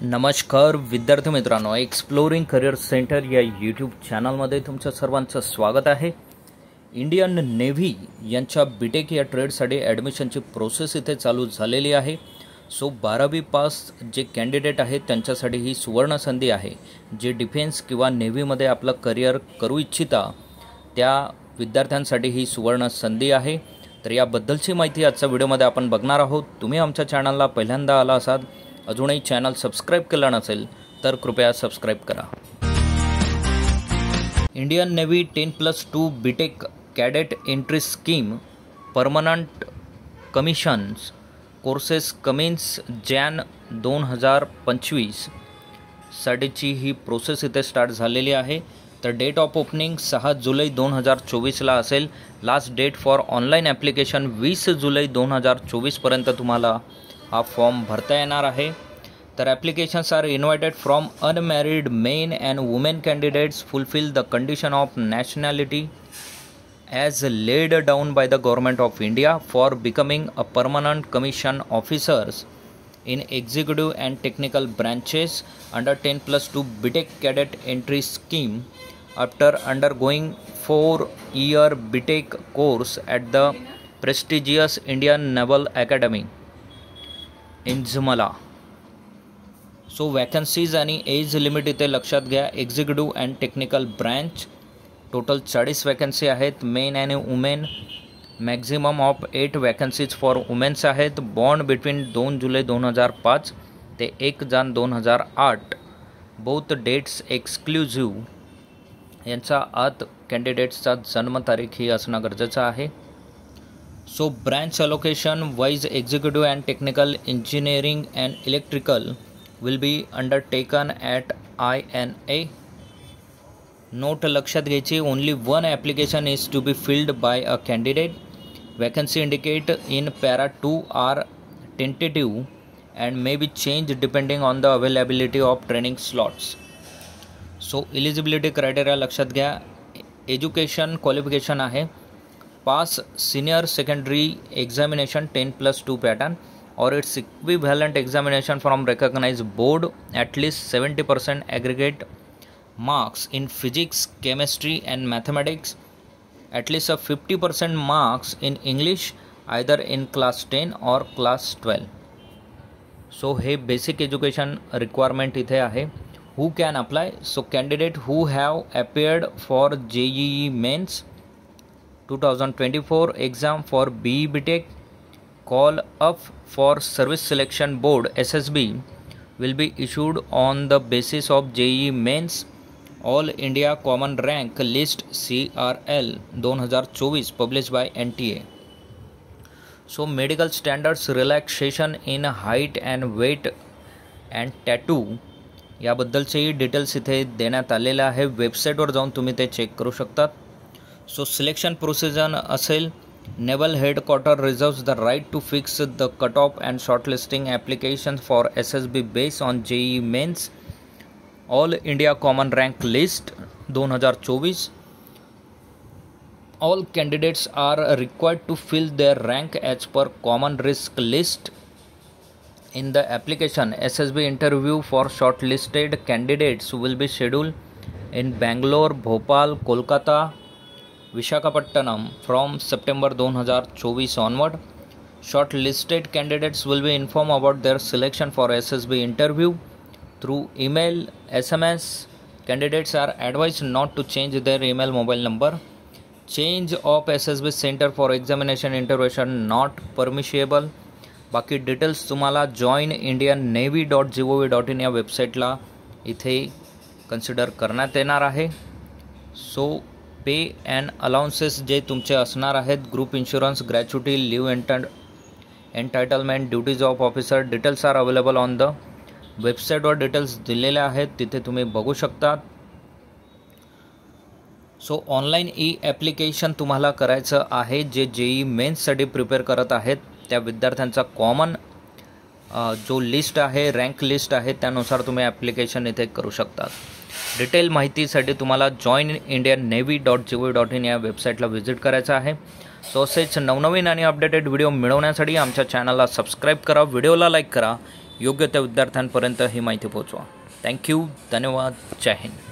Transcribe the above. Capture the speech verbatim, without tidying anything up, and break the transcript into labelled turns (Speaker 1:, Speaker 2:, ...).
Speaker 1: नमस्कार विद्यार्थी मित्रांनो, एक्सप्लोरिंग करिअर सेंटर या यूट्यूब चॅनलमध्ये तुमचं सर्वांचं स्वागत आहे। इंडियन नेव्ही यांच्या बीटेक या ट्रेडसाठी ॲडमिशनची प्रोसेस इथे चालू झालेली आहे। सो बारावी पास जे कॅन्डिडेट आहेत त्यांच्यासाठी ही सुवर्ण संधी आहे। जे डिफेन्स किंवा नेव्हीमध्ये आपलं करिअर करू इच्छिता त्या विद्यार्थ्यांसाठी ही सुवर्ण संधी आहे। तर याबद्दलची माहिती आजच्या व्हिडिओमध्ये आपण बघणार आहोत। तुम्ही आमच्या चॅनलला पहिल्यांदा आला असाल, अजूनही चॅनल सबस्क्राइब केला नसेल तर कृपया सबस्क्राइब करा। Indian Navy ten plus two BTech cadet entry scheme permanent commissions courses commence Jan दोन हजार पंचवीस साठीची ही प्रोसेस इथे स्टार्ट झालेली आहे। तर डेट ऑफ ओपनिंग सहा जुलै दोन हजार चोवीसला असेल। Last date for online application वीस जुलै दोन हजार चोवीसपर्यंत तुम्हाला हा फॉर्म भरता येणार आहे। तर applications are invited from unmarried men and women candidates fulfil the condition of nationality as laid down by the government of India for becoming a permanent commission officers in executive and technical branches under ten plus two BTech cadet entry scheme after undergoing four year BTech course at the prestigious Indian Naval Academy इंझमला। So vacancies आणि age limit इथे लक्षात घ्या। Executive and technical branch total चाळीस vacancy आहेत। Men आणि women maximum of eight vacancies for womens आहेत। Born between दोन जुलै दोन हजार पाच ते एक जान दोन हजार आठ बोथ डेट्स एक्सक्लुझिव्ह यांचा आत कॅन्डिडेट्सचा जन्मतारीख ही असणं गरजेचं आहे। So branch allocation wise executive and technical engineering and electrical will be undertaken at I N A. Note लक्षात घ्यायची, only one application is to be filled by a candidate. Vacancy indicate in para two are tentative and may be changed depending on the availability of training slots. So eligibility criteria लक्षात घ्या। Education qualification आहे pass senior secondary examination ten plus two pattern or its equivalent examination from recognized board, at least seventy percent aggregate marks in physics, chemistry and mathematics, at least a fifty percent marks in English either in class ten or class twelve. So हे basic education requirement इथे आहे। Who can apply? So candidate who have appeared for J E E mains twenty twenty-four exam for B E BTech, call up for service selection board S S B will be issued on the basis of J E E mains all India common rank list C R L two thousand twenty-four published by N T A. So medical standards relaxation in height and weight and tattoo याबद्दलचे details इथे देण्यात आलेले आहे। वेबसाईटवर जाऊन तुम्ही ते check करू शकता। सो सिलेक्शन प्रोसिजर असेल, naval headquarter reserves the right to fix the cut off and shortlisting application for S S B base on J E mains all India common rank list दोन हजार चोवीस। All candidates are required to fill their rank as per common risk list in the application. S S B interview for shortlisted candidates will be scheduled in Bangalore, Bhopal, Kolkata, Visakhapatnam from September two thousand twenty-four onward. Shortlisted candidates will be informed about their selection for S S B interview through email, S M S. Candidates are advised not to change their email mobile number. Change of S S B center for examination intervention not permissible. बाकी details तुम्हाला join Indian navy dot G O V dot in या वेबसाईटला इथे consider करण्यात येणार आहे। So pay and allowances जे तुमचे असणार आहेत, ग्रुप इन्शुरन्स, ग्रॅच्युटी, लिव्ह एंटन entitlement, duties of officer, details are available on the वेबसाईटवर डिटेल्स दिलेले आहेत, तिथे तुम्ही बघू शकता। सो ऑनलाईन ई ॲप्लिकेशन तुम्हाला करायचं आहे। जे जे ई मेन्ससाठी प्रिपेअर करत आहेत त्या विद्यार्थ्यांचा कॉमन जो लिस्ट आहे, रँक लिस्ट आहे, त्यानुसार तुम्ही ॲप्लिकेशन इथे करू शकता। डिटेल माहितीसाठी तुम्हाला join Indian navy dot G O V dot in या वेबसाईटला व्हिजिट करायचं आहे। सो असेच नवनवीन आणि अपडेटेड व्हिडिओ मिळवण्यासाठी आमच्या चॅनलला सबस्क्राईब करा, व्हिडिओला लाईक करा योग्य त्या विद्यार्थ्यांपर्यंत ही माहिती पोहोचवा. थँक्यू. धन्यवाद. जय हिंद.